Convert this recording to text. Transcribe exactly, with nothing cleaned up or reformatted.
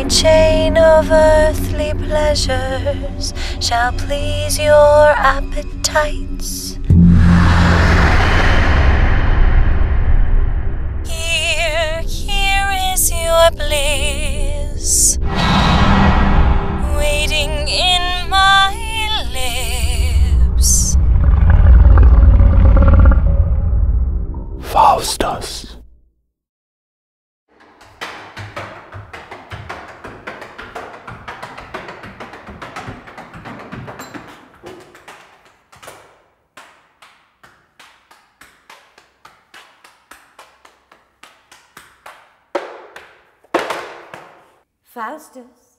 my chain of earthly pleasures shall please your appetites. Here, here is your bliss, waiting in my lips. Faustus. Faustus.